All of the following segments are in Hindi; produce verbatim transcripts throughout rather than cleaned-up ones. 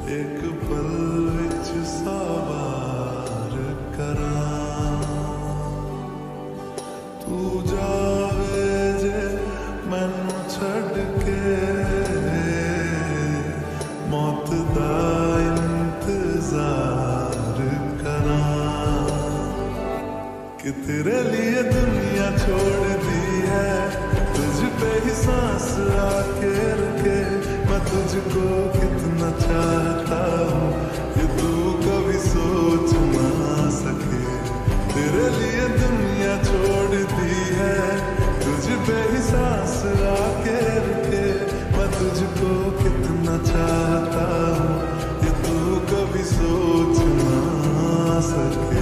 एक पल विच सवार करां तू जावे जे मैनू छड़ के मौत दा इंतजार करां कि तेरे लिए दुनिया छोड़ दी है तुझ पे ही सांस आके रुके मैं तुझको कितना चाहता हूँ ये तू कभी सोच ना सके तेरे लिए दुनिया छोड़ दी है तुझ पे ही सांस आके रुके मैं तुझको कितना चाहता हूँ ये तू कभी सोच ना सके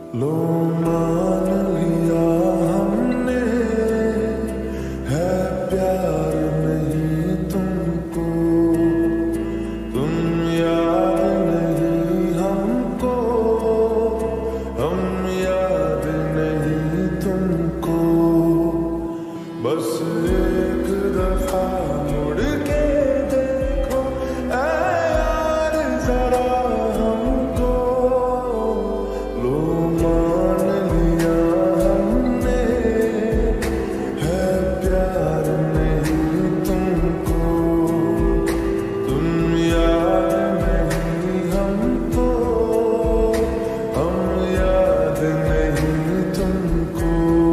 लो मान लिया हमने है प्यार नहीं तुमको, तुम याद नहीं हमको, हम याद नहीं तुमको। बस एक दफा मुड़ के देखो ऐ यार जरा हमको, लो मान लिया हमने है प्यार नहीं तुमको, तुम याद नहीं हमको, हम याद नहीं तुमको।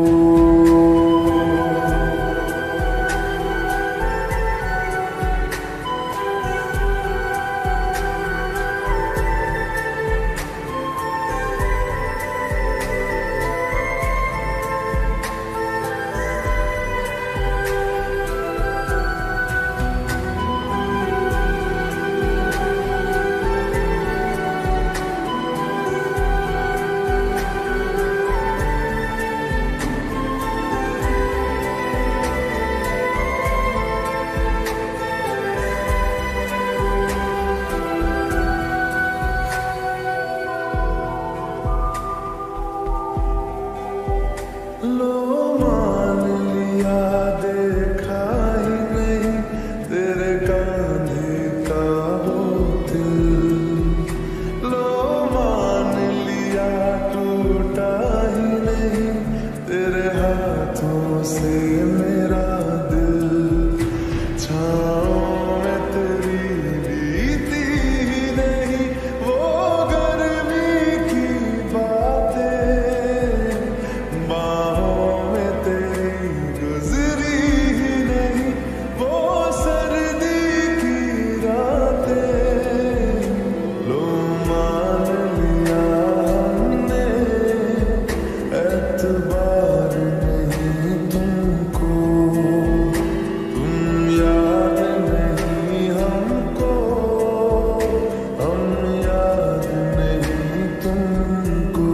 लो मान लिया देखा ही नहीं तेरे कांधे का वो दिल, लो मान लिया टूटा ही नहीं तेरे हाथों से मेरा दिल। छाँव में तेरी बीती ही नहीं वो गर्मी की बातें, बाहों में तेरी गुजरी ही नहीं वो सर्दी की रातें। लो मान लिया हमने एतबार नहीं तुमको, तुम याद नहीं हमको, हम याद नहीं तुमको।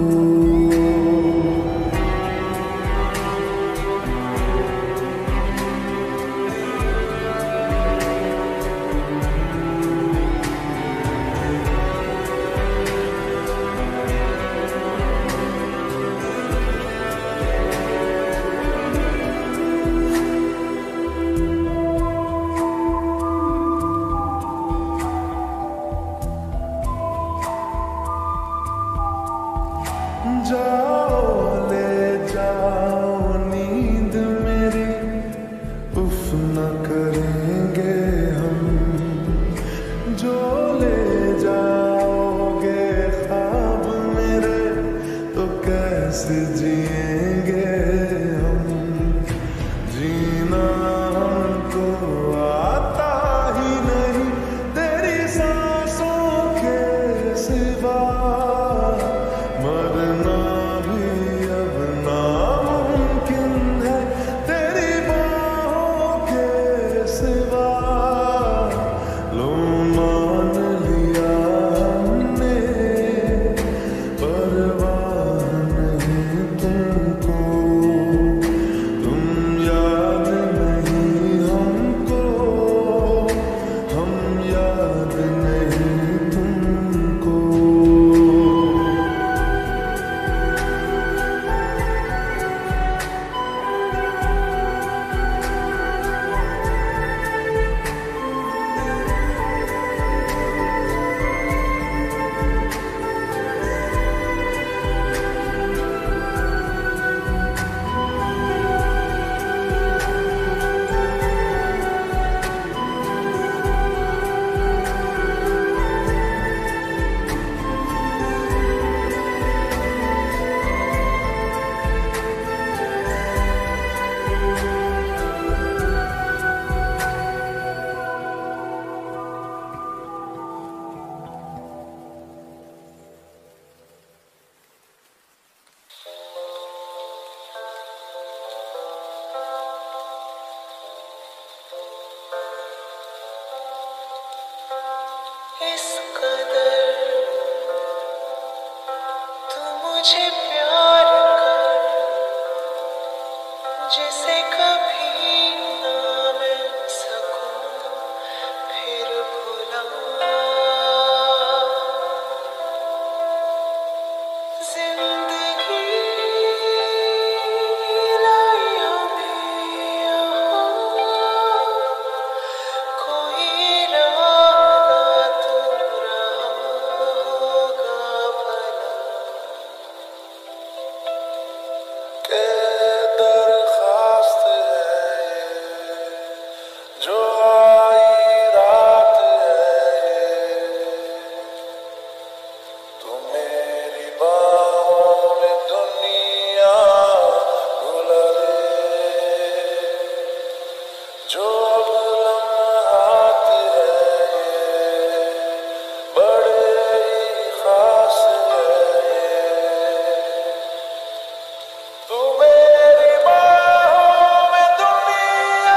जाओ ले जाओ नींद मेरी, उफ न करेंगे हम, जो ले जाओगे ख्वाब मेरे तो कैसे जिएंगे हम। जीना हमको आता ही नहीं तेरी सांसों के सिवा, मरना भी अब नामुमकिन है तेरी बाहों के सिवा। लो मान लिया हमने परवाह नहीं तुमको, तुम याद नहीं हमको, हम याद नहीं तुमको। इस कदर तू मुझे प्यार कर जिसे कभी ना मिल सकूं फिर भुला। जिंदगी लाई हमें यहाँ, कोई राह तो रहा होगा भला। के दरखास्त है ये जो आई रात है ये, तू मेरी बाहों में दुनिया भुला दे। जो अब लम्हात है ये बड़े ही खास है ये, तू मेरी बाहों में दुनिया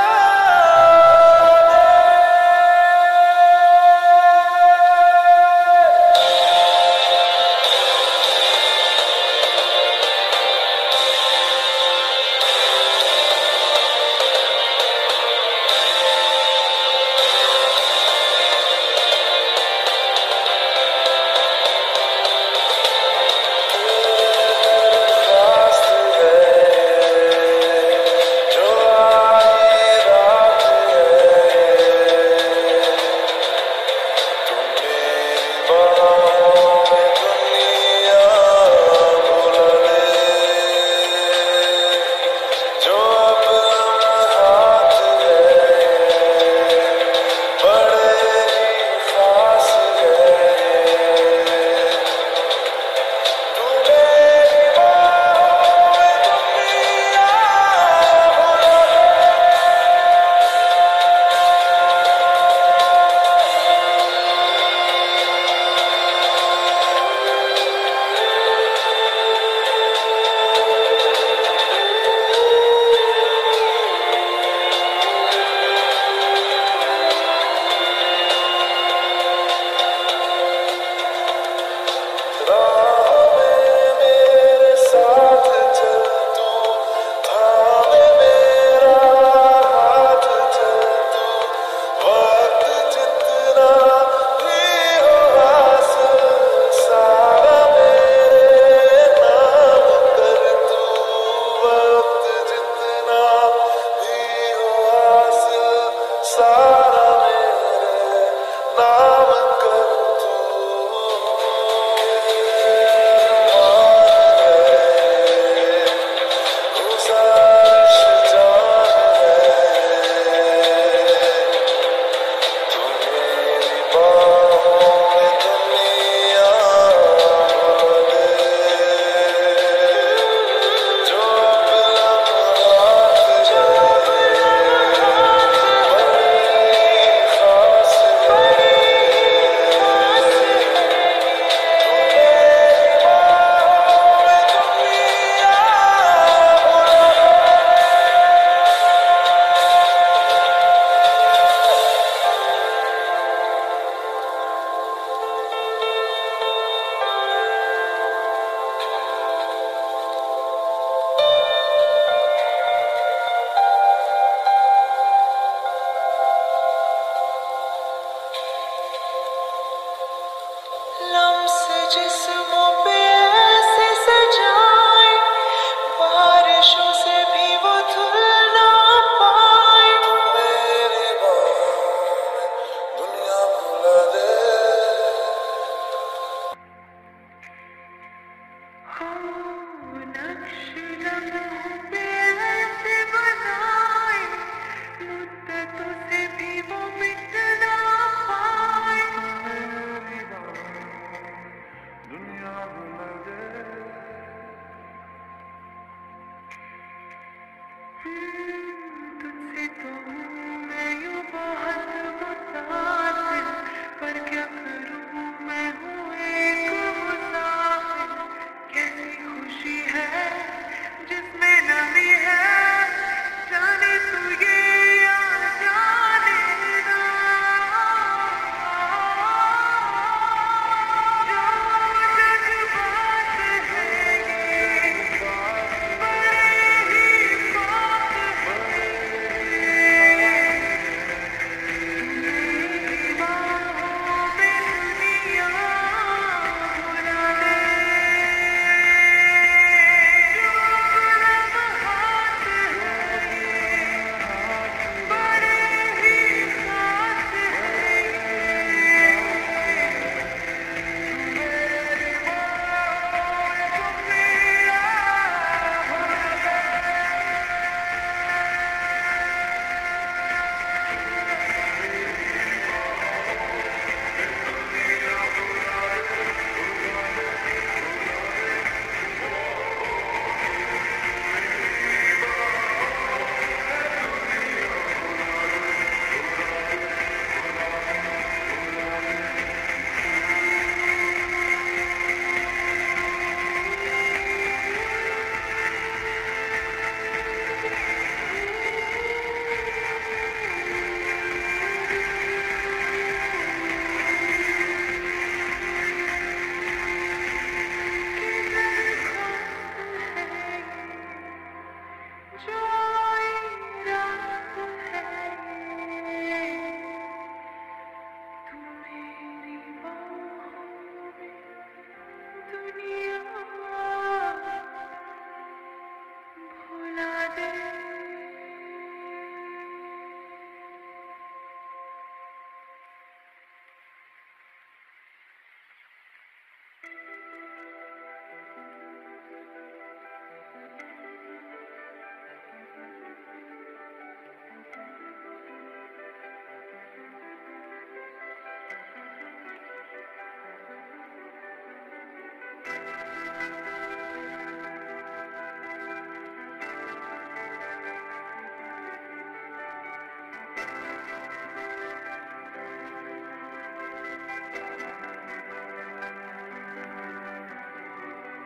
खास है ये जो आई रात है ये, तू मेरी बाहों में दुनिया भुला दे। जो अब लम्हात है ये बड़े ही खास है ये, तू मेरी बाहों में दुनिया भुला राह में मेरे साथ चल तू, थामे मेरा हाथ चल तू। वक्त जितना भी हो हासिल सारा मेरे नाम कर तू। वक्त जितना भी हो हासिल सारा मेरे नाम कर तू। मान है गुज़ारिश जान है, तू मेरी बाहों में दुनिया भुला दे। जो अब लम्हात है बड़ी खास है ये, तू मेरी बाहों में दुनिया भुला लम्स जिस्मों पे ऐसे सजाए, बारिशों से भी वो धुल ना पाए। मेरी बाहों में दुनिया भुला दे। नक्श लम्हों पे ऐसे बनाए, मुद्दतों से भी वो मिट ना पाए। मेरी बाहों में दुनिया भुला दे। तुझसे तो हूँ मैं यूं बहुत मुसाफिर, पर क्या करूँ मैं हूँ एक मुसाफिर। कैसी खुशी है जिसमें नमी है, जाने तू ये या जाने ना।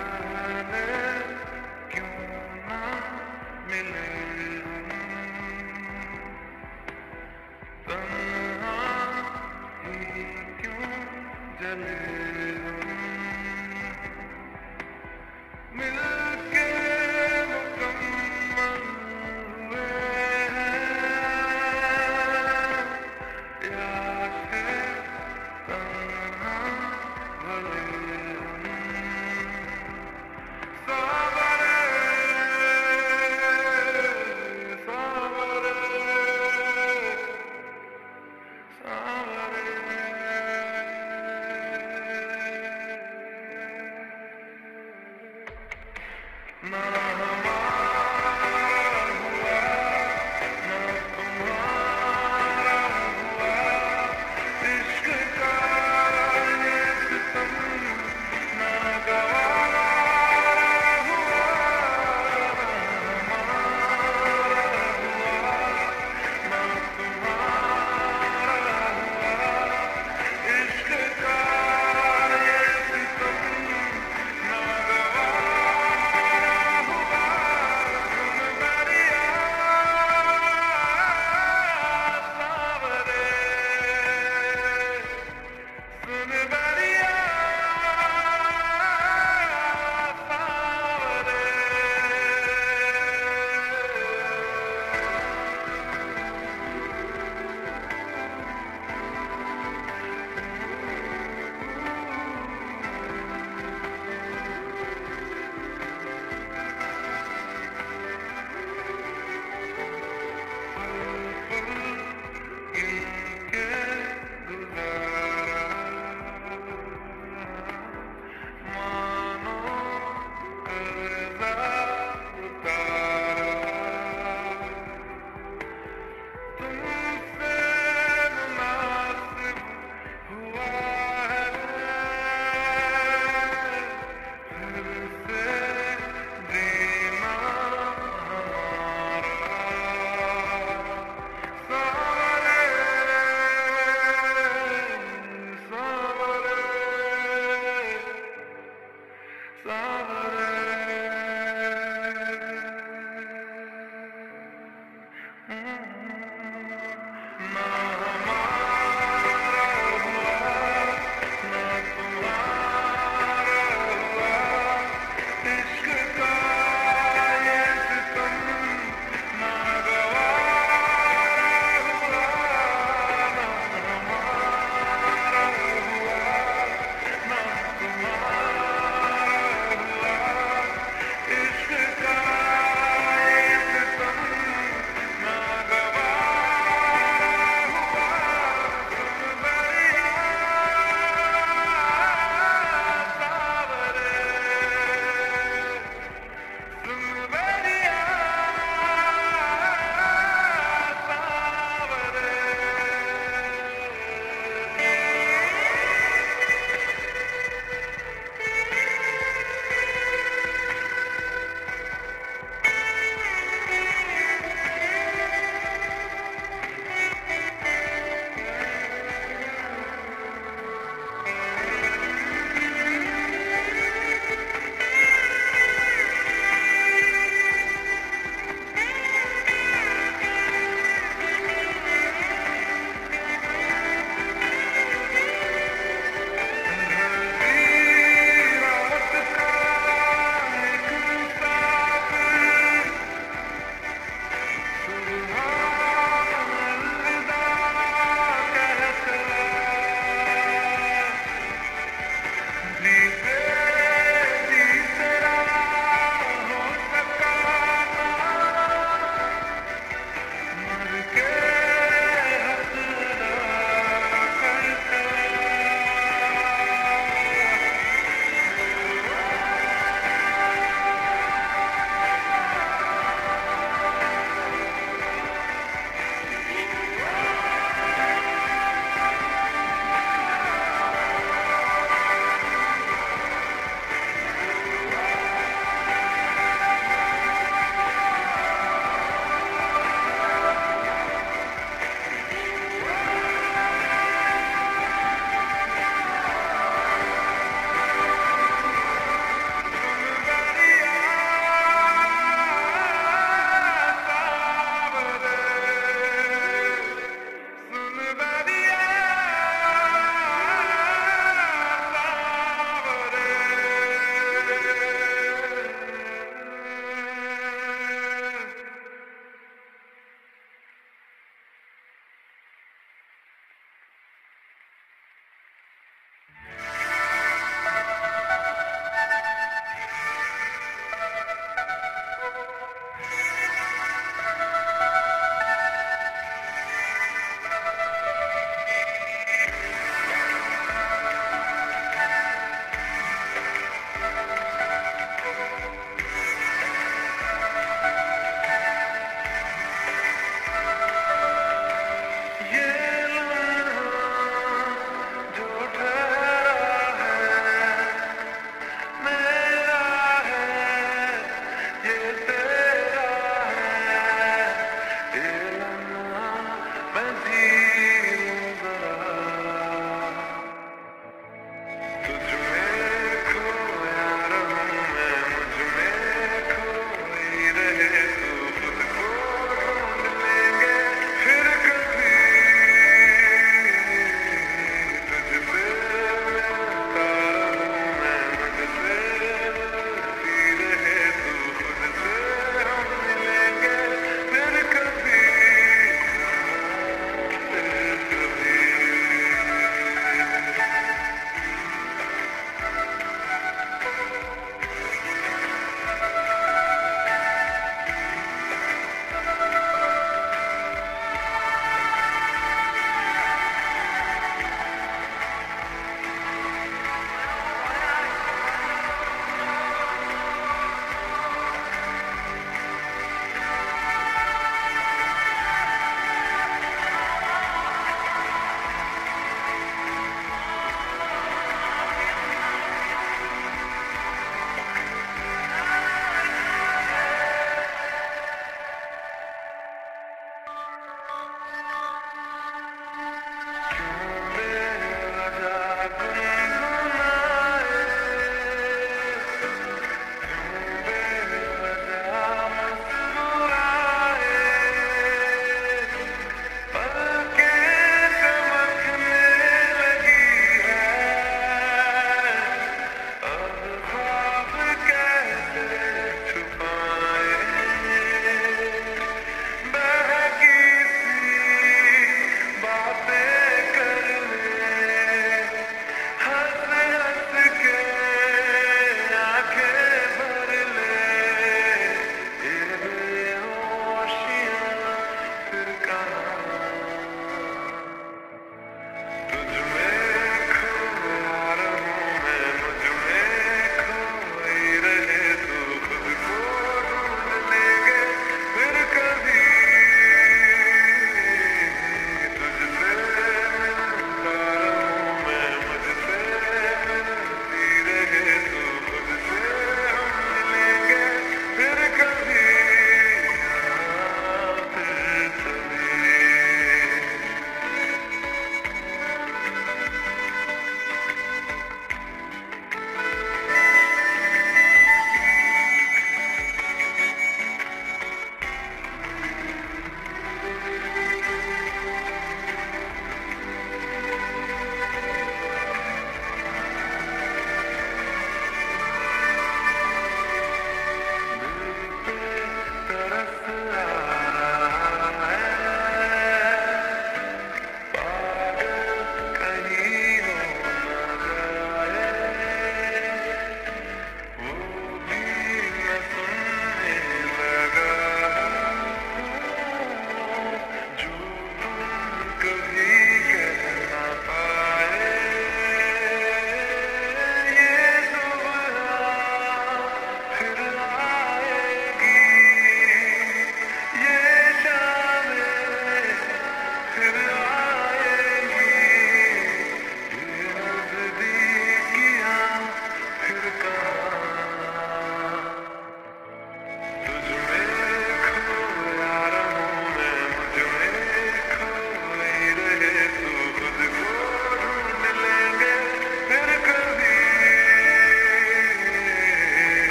पहले क्यों ना मिले हम, तन्हा ही क्यों जले हम, मिलके मुकम्मल हुए हैं, या फिर तन्हा भले हम। सावरे सावरे सावरे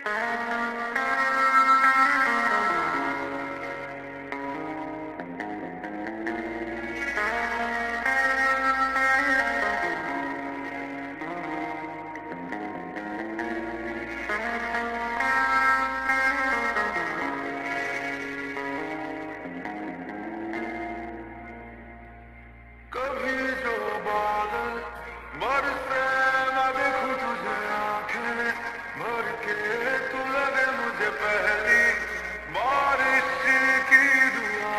कभी जो बादल बरसे मैं देखूं तुझे आंखें भर के, तू लगे मुझे पहली बारिश की दुआ।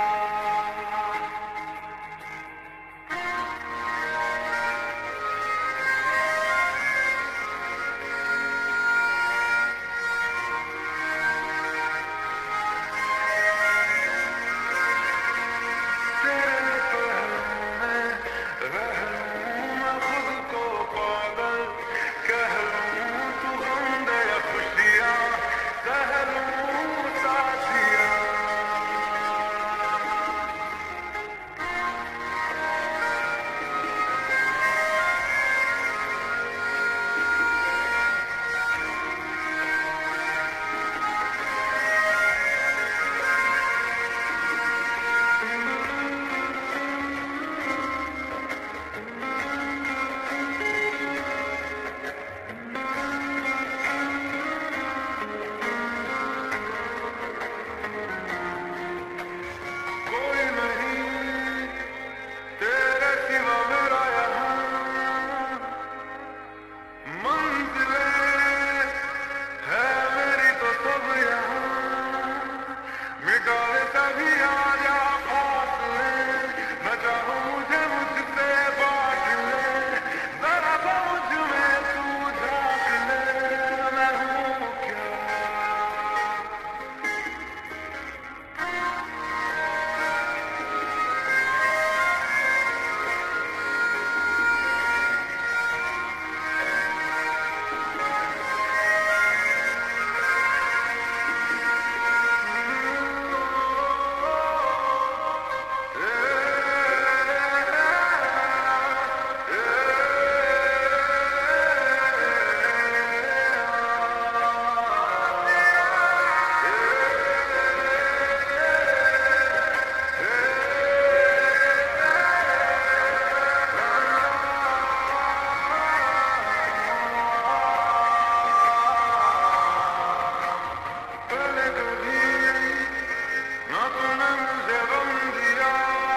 तेरे पहलू में रह लूं मैं खुद को पागल, कह लूं तू गम दे या खुशियाँ सह लूं साथिया। कोई नहीं तेरे सिवा मेरा यहाँ, मंजिलें है मेरी तो सब यहाँ। मिटा दे सभी आजा फासले, न चाहो मुझे मुझसे बांट ले, जरा सा मुझ में तू झांक ले, मैं हूँ क्या। पहले कभी ना तूने मुझे गम दिया,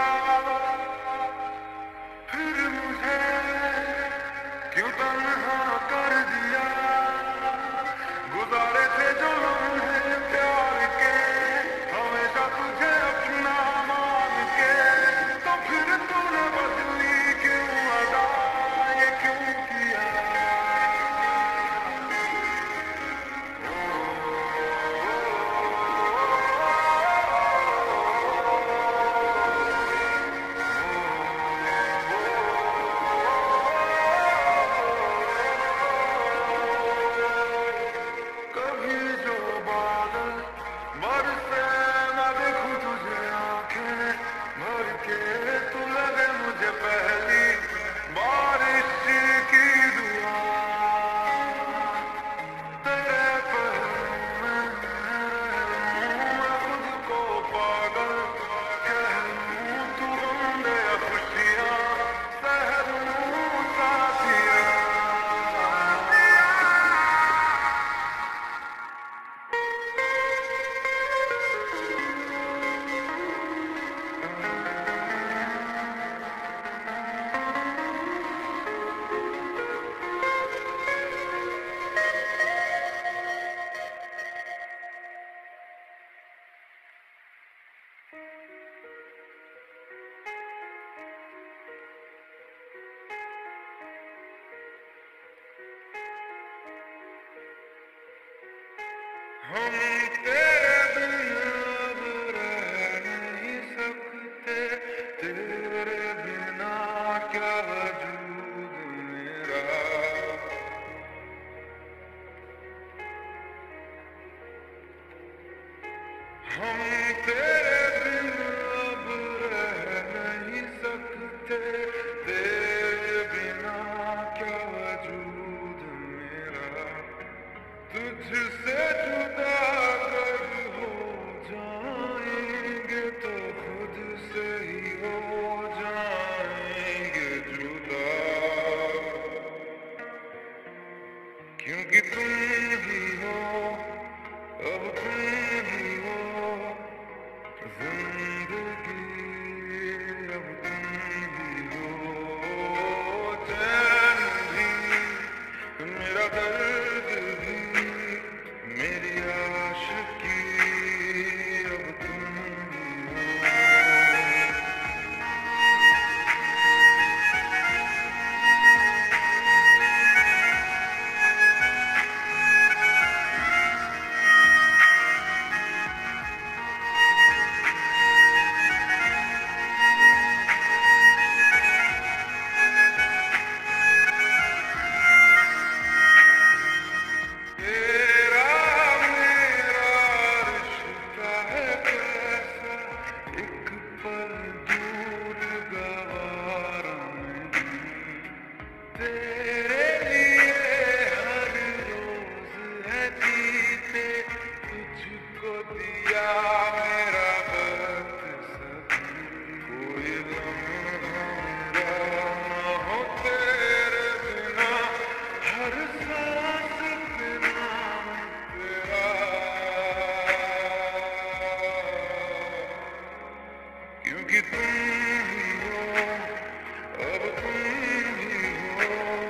फिर मुझे क्यों तन्हा कर दिया। गुजारे थे जो लम्हे प्यार के, हमेशा तुझे अपना मान के, तो फिर तूने बदली क्यों अदा, ये क्यों किया। कभी जो बादल बरसे मैं देखूं तुझे आंखें भर के, तू लगे मुझे पहली बारिश की दुआ। तेरे पहलू में रह लूं मैं खुद को पागल, कह लूं तू गम दे या खुशियाँ सह लूं साथिया। हम तेरे बिन अब रह नहीं सकते, तेरे बिना क्या वजूद मेरा। हम तेरे बिन अब रह नहीं सकते, तेरे बिना क्या वजूद मेरा। तुझसे जुदा अगर हो जाएंगे तो खुद से ही हो जाएंगे जुदा, क्योंकि तुम ही हो, अब तुम ही हो जिंदगी, अब तुम ही हो चैन भी, मेरा दर्द भी, मेरी आशिकी, अब तुम ही हो। तेरा मेरा रिश्ता है कैसा, एक पल दूर गवारा नहीं, तेरे लिए हर रोज है जीते, तुझको दिया मेरा वक्त सभी, कोई लम्हा मेरा ना हो तेरे बिना, हर सांस पे नाम तेरा, क्योंकि तुम ही हो, अब तुम ही हो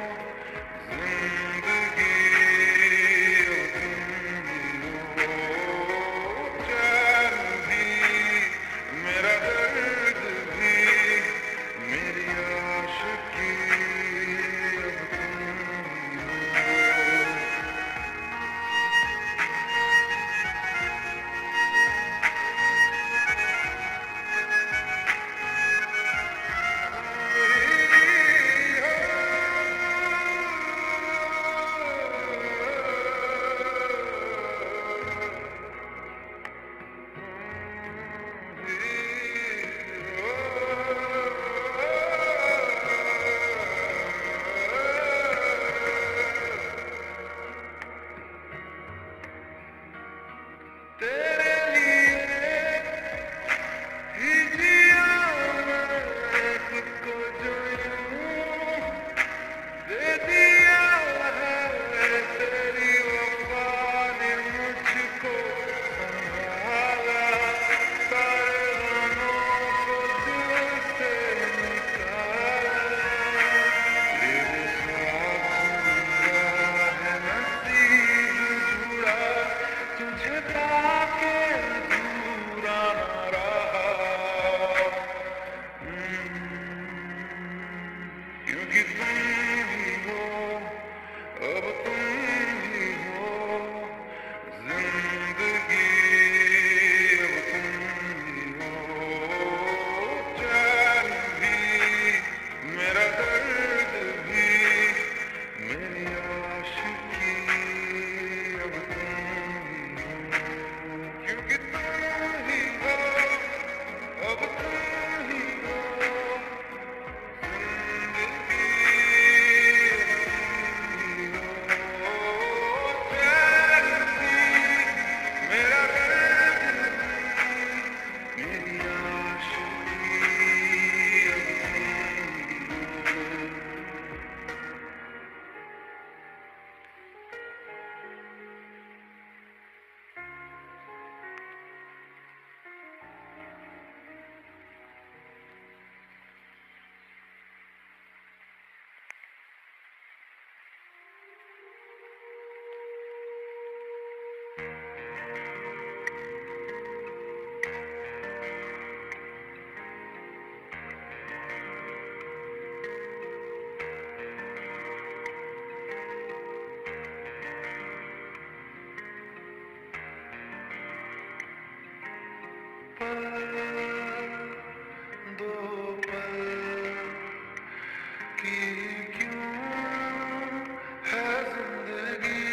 जिंदगी, अब तुम ही हो चैन भी, मेरा दर्द भी, मेरी आशिकी, अब तुम ही हो। तेरे लिए ही जिया मैं खुद को जो यूं दे दिया है, तेरी वफा ने मुझको संभाला, सारे गमों को दिल से निकाला, तेरे साथ जुड़ा है नसीब जुड़ा, तुझे पाके अधूरा ना रहा, क्योंकि तुम ही हो, अब तुम ही हो जिंदगी, अब तुम ही हो चैन भी, मेरा दर्द भी, मेरी आशिकी, अब तुम ही हो, क्योंकि तुम ही हो, अब तुम ही हो जिंदगी, हो चैन भी, मेरा दर्द भी, मेरी आशिकी, अब तुम ही हो। पल दो पल की क्यों है जिंदगी,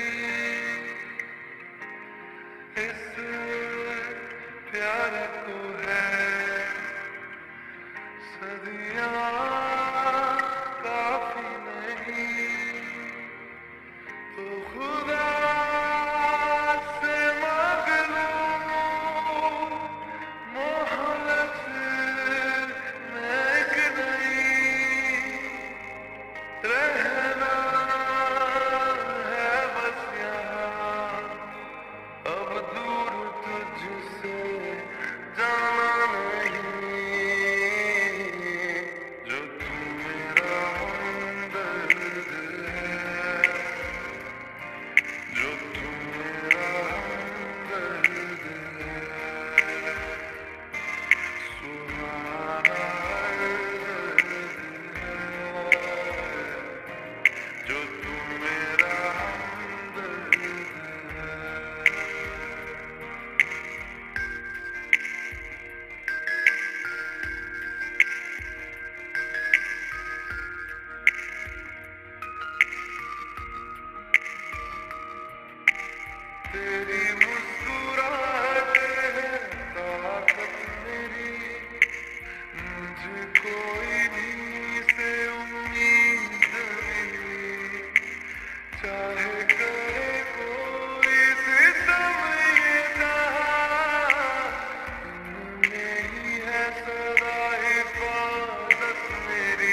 इस प्यार को है सदियां काफी नहीं, तो खुदा तेरी मुस्कुराहट है ताकत मेरी, मुझे कोई नहीं से उम्मीद मिली, चाहे करे कोई सितम ये जहां, इनमें ही है सदा हिफाजत मेरी,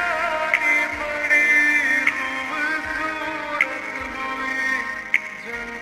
जिंदगानी बड़ी खूबसूरत हुई।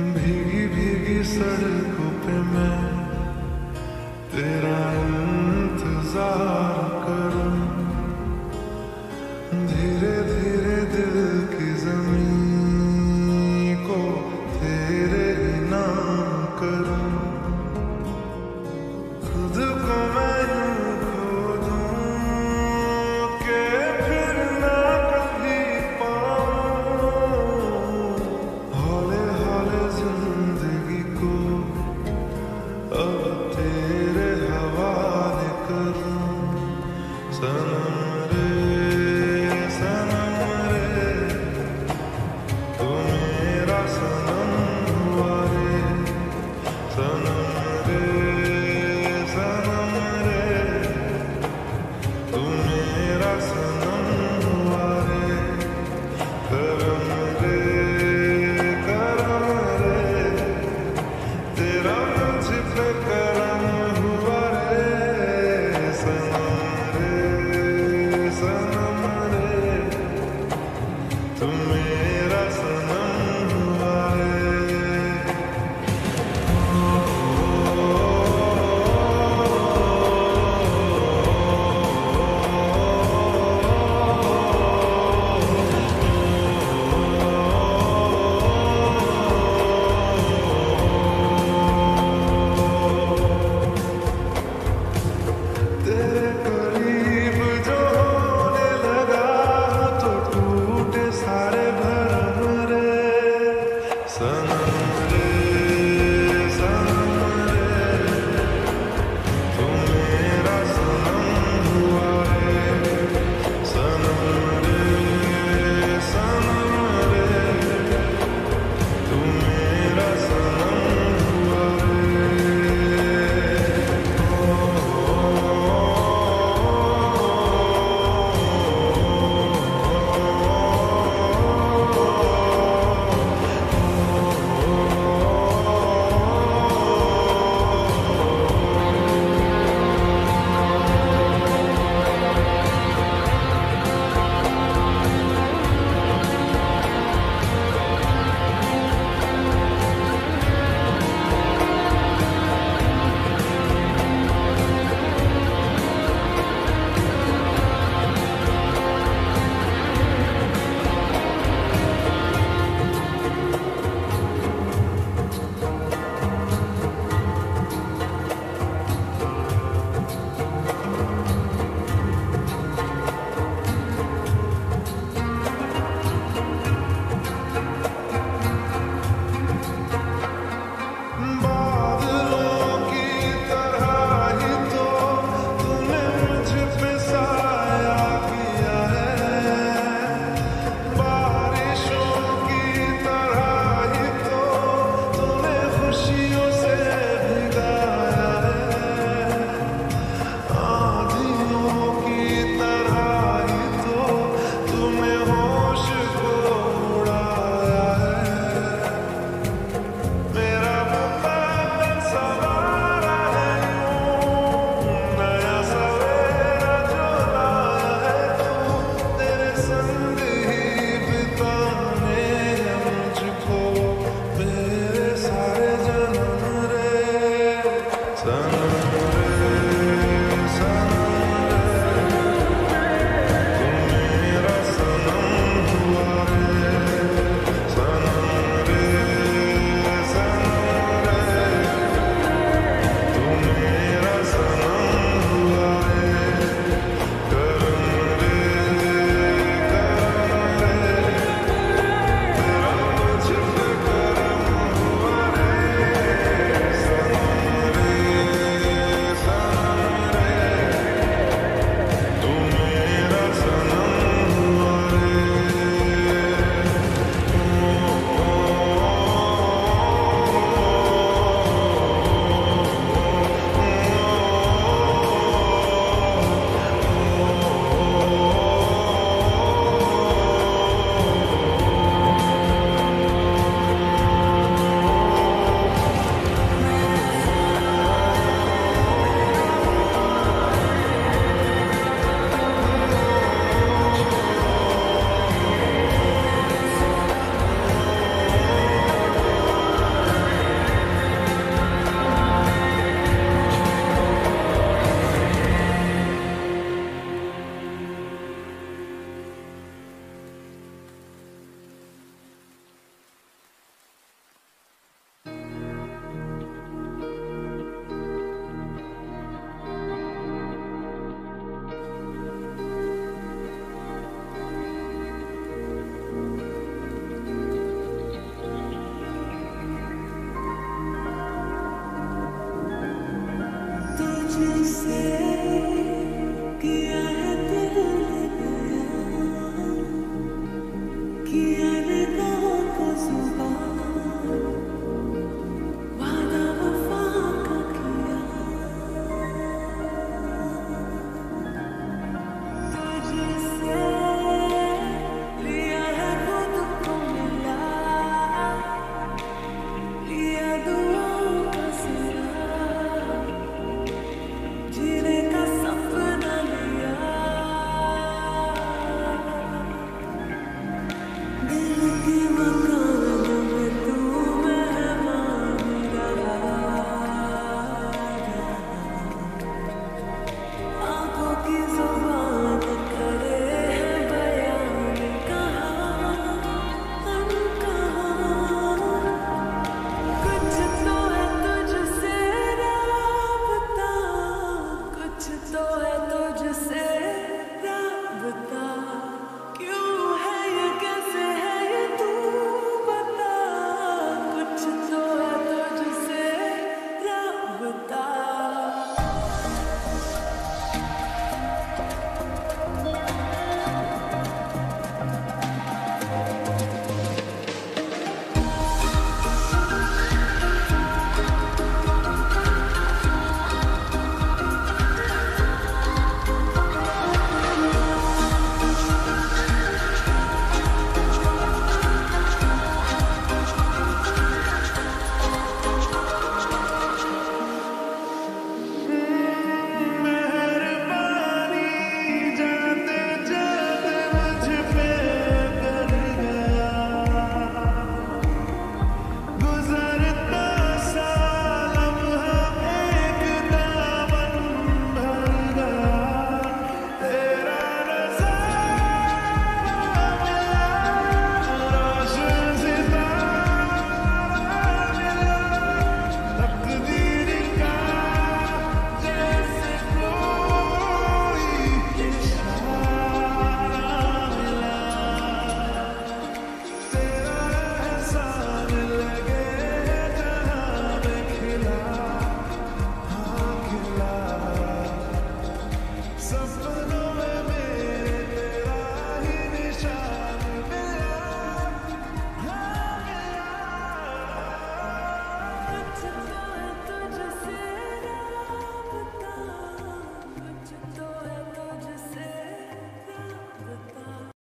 भीगी भीगी सड़कों पे मैं तेरा